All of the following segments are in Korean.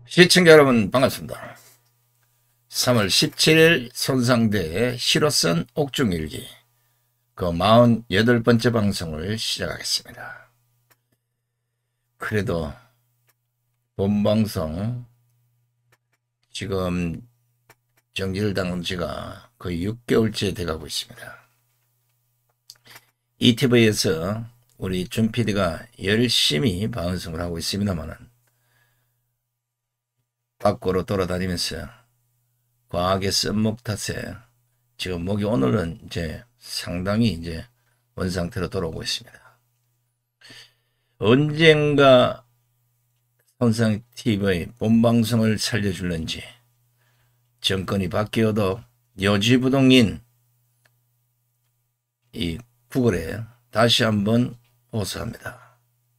시청자 여러분 반갑습니다. 3월 17일 손상대의 시로 쓴 옥중일기 그 48번째 방송을 시작하겠습니다. 그래도 본방송 지금 정지를 당한 지가 거의 6개월째 돼가고 있습니다. ETV에서 우리 준 PD가 열심히 방송을 하고 있습니다만은 밖으로 돌아다니면서 과하게 쓴목 탓에 지금 목이 오늘은 이제 상당히 이제 원상태로 돌아오고 있습니다. 언젠가 손상TV의 본방송을 살려줄는지 정권이 바뀌어도 요지부동인 이 구글에 다시 한번 호소합니다.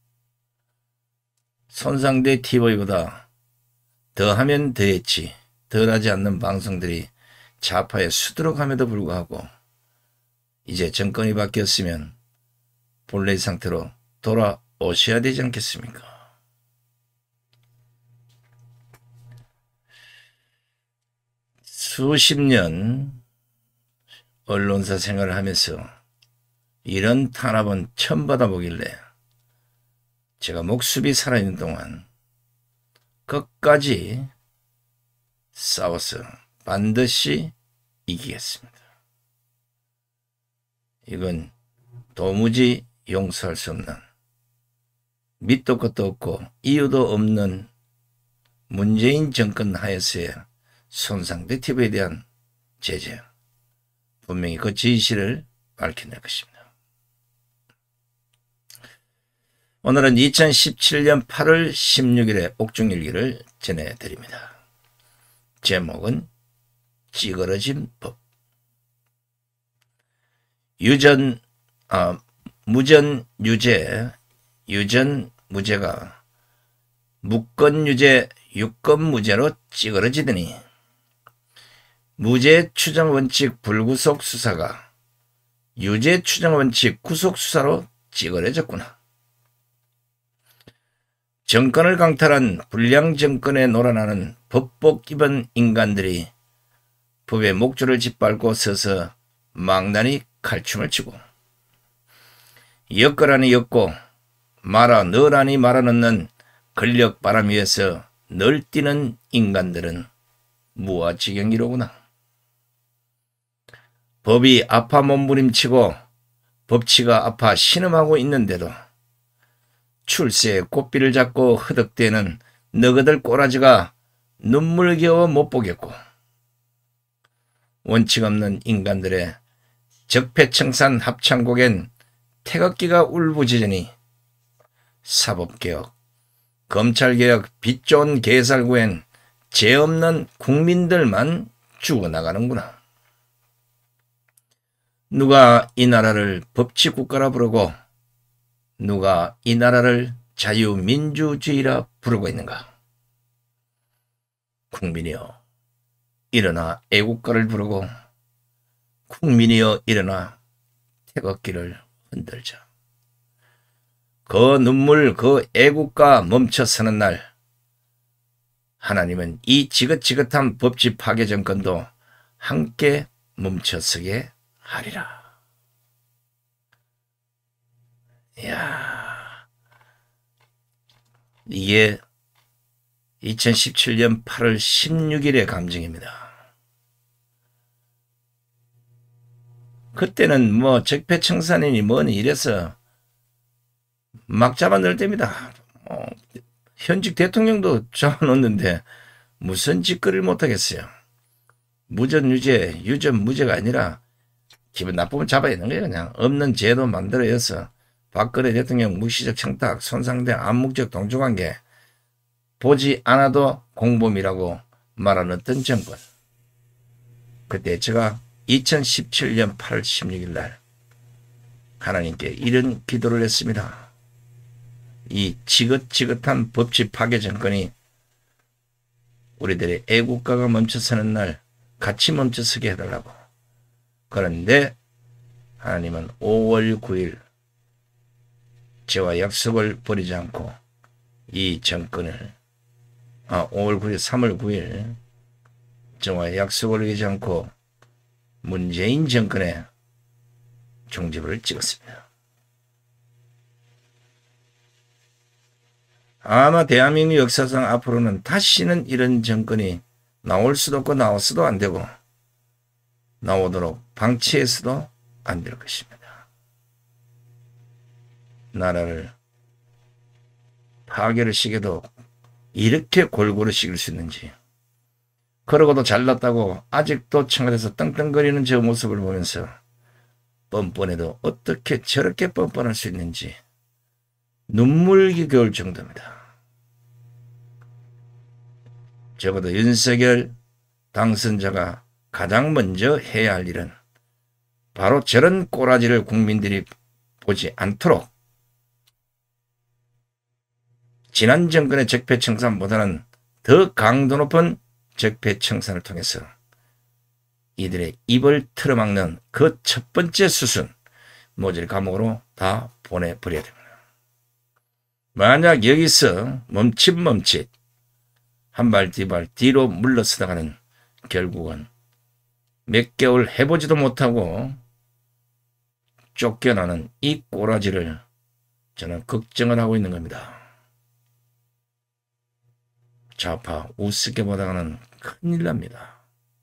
손상대 TV보다 더하면 더했지 덜하지 않는 방송들이 좌파에 수두룩함에도 불구하고 이제 정권이 바뀌었으면 본래의 상태로 돌아오셔야 되지 않겠습니까? 수십 년 언론사 생활을 하면서 이런 탄압은 처음 받아보길래 제가 목숨이 살아있는 동안 끝까지 싸워서 반드시 이기겠습니다. 이건 도무지 용서할 수 없는 밑도 끝도 없고 이유도 없는 문재인 정권 하에서의 손상대 TV에 대한 제재, 분명히 그 진실을 밝혀낼 것입니다. 오늘은 2017년 8월 16일의 옥중일기를 전해드립니다. 제목은 찌그러진 법. 무전유죄, 유전무죄가 무건유죄, 유건무죄로 찌그러지더니 무죄 추정원칙 불구속 수사가 유죄 추정원칙 구속 수사로 찌그러졌구나. 정권을 강탈한 불량 정권에 놀아나는 법복 입은 인간들이 법의 목줄을 짓밟고 서서 망나니 칼춤을 추고 엮으라니 엮고 말아 넣으라니 말아 넣는 권력 바람 위에서 널뛰는 인간들은 무아지경이로구나. 법이 아파 몸부림치고 법치가 아파 신음하고 있는데도 출세의 꽃비를 잡고 허덕대는 너희들 꼬라지가 눈물겨워 못 보겠고 원칙 없는 인간들의 적폐청산 합창곡엔 태극기가 울부짖으니 사법개혁, 검찰개혁, 빚 좋은 개살구엔 죄 없는 국민들만 죽어나가는구나. 누가 이 나라를 법치국가라 부르고 누가 이 나라를 자유민주주의라 부르고 있는가? 국민이여 일어나 애국가를 부르고 국민이여 일어나 태극기를 흔들자. 그 눈물 그 애국가 멈춰서는 날 하나님은 이 지긋지긋한 법치 파괴 정권도 함께 멈춰서게 하리라. 이야, 이게 2017년 8월 16일의 감정입니다. 그때는 뭐 적폐청산이니 뭐니 이래서 막 잡아넣을 때입니다. 현직 대통령도 잡아넣는데 무슨 짓거리를 못하겠어요. 무전유죄, 유전무죄가 아니라 기분 나쁘면 잡아야 되는 거예요. 그냥 없는 제도 만들어서 박근혜 대통령 무시적 청탁, 손상대 암묵적 동조관계 보지 않아도 공범이라고 말하는 정권. 그때 제가 2017년 8월 16일 날 하나님께 이런 기도를 했습니다. 이 지긋지긋한 법치 파괴 정권이 우리들의 애국가가 멈춰서는 날 같이 멈춰서게 해달라고. 그런데 하나님은 5월 9일 저와 약속을 버리지 않고 이 정권을 5월 9일, 3월 9일 정화의 약속을 어기지 않고 문재인 정권의 종지부를 찍었습니다. 아마 대한민국 역사상 앞으로는 다시는 이런 정권이 나올 수도 없고 나왔어도 안 되고 나오도록 방치해서도 안 될 것입니다. 나라를 파괴를 시켜도 이렇게 골고루 시킬 수 있는지, 그러고도 잘났다고 아직도 청와대에서 떵떵거리는 저 모습을 보면서 뻔뻔해도 어떻게 저렇게 뻔뻔할 수 있는지 눈물기겨울 정도입니다. 적어도 윤석열 당선자가 가장 먼저 해야 할 일은 바로 저런 꼬라지를 국민들이 보지 않도록 지난 정권의 적폐청산보다는 더 강도 높은 적폐청산을 통해서 이들의 입을 틀어막는 그 첫 번째 수순, 모질 감옥으로 다 보내버려야 됩니다. 만약 여기서 멈칫 한 발 뒤발 뒤로 물러서다가는 결국은 몇 개월 해보지도 못하고 쫓겨나는 이 꼬라지를 저는 걱정을 하고 있는 겁니다. 좌파 우습게 보다가는 큰일 납니다.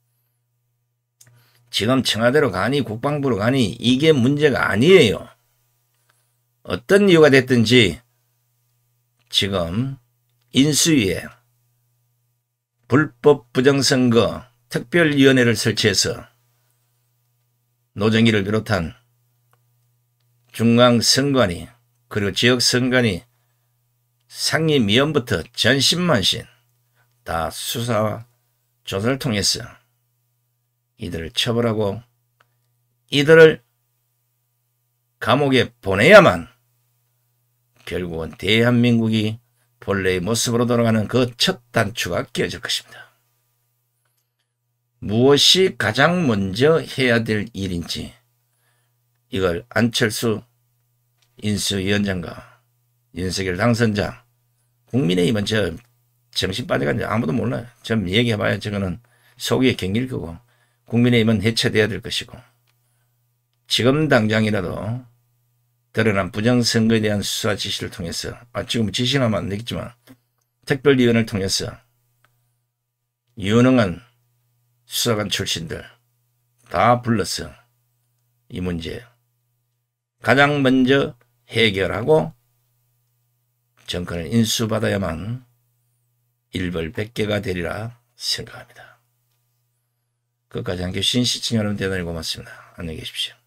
지금 청와대로 가니 국방부로 가니 이게 문제가 아니에요. 어떤 이유가 됐든지 지금 인수위에 불법 부정선거 특별위원회를 설치해서 노정희를 비롯한 중앙선관위 그리고 지역선관위 상임위원부터 전신만신 다 수사와 조사를 통해서 이들을 처벌하고 이들을 감옥에 보내야만 결국은 대한민국이 본래의 모습으로 돌아가는 그 첫 단추가 끼어질 것입니다. 무엇이 가장 먼저 해야 될 일인지 이걸 안철수 인수위원장과 윤석열 당선자, 국민의힘은 저 정신 빠져가지고 아무도 몰라요. 좀 얘기해봐야 저거는 속이 경길 거고, 국민의힘은 해체돼야 될 것이고, 지금 당장이라도 드러난 부정선거에 대한 수사 지시를 통해서, 지금 지시는 안 되겠지만 특별위원회를 통해서 유능한 수사관 출신들 다 불러서 이 문제 가장 먼저 해결하고 정권을 인수받아야만 일벌백계가 되리라 생각합니다. 끝까지 함께 주신 시청자 여러분 대단히 고맙습니다. 안녕히 계십시오.